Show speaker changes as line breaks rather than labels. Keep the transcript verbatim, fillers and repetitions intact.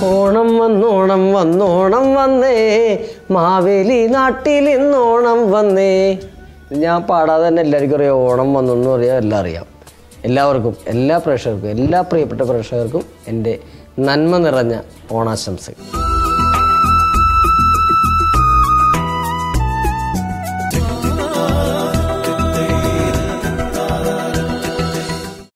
ഓണം വന്നോണം വന്നോണം വന്നേ മാവേലി നാട്ടിൽ ഇന്നോണം വന്നേ. ഞാൻ പാടാതെ തന്നെ എല്ലാവർക്കും അറിയാം ഓണം വന്നെന്ന് പറയാം, എല്ലാം അറിയാം. എല്ലാവർക്കും, എല്ലാ പ്രേക്ഷകർക്കും, എല്ലാ പ്രിയപ്പെട്ട പ്രേക്ഷകർക്കും എൻ്റെ നന്മ നിറഞ്ഞ ഓണാശംസകൾ.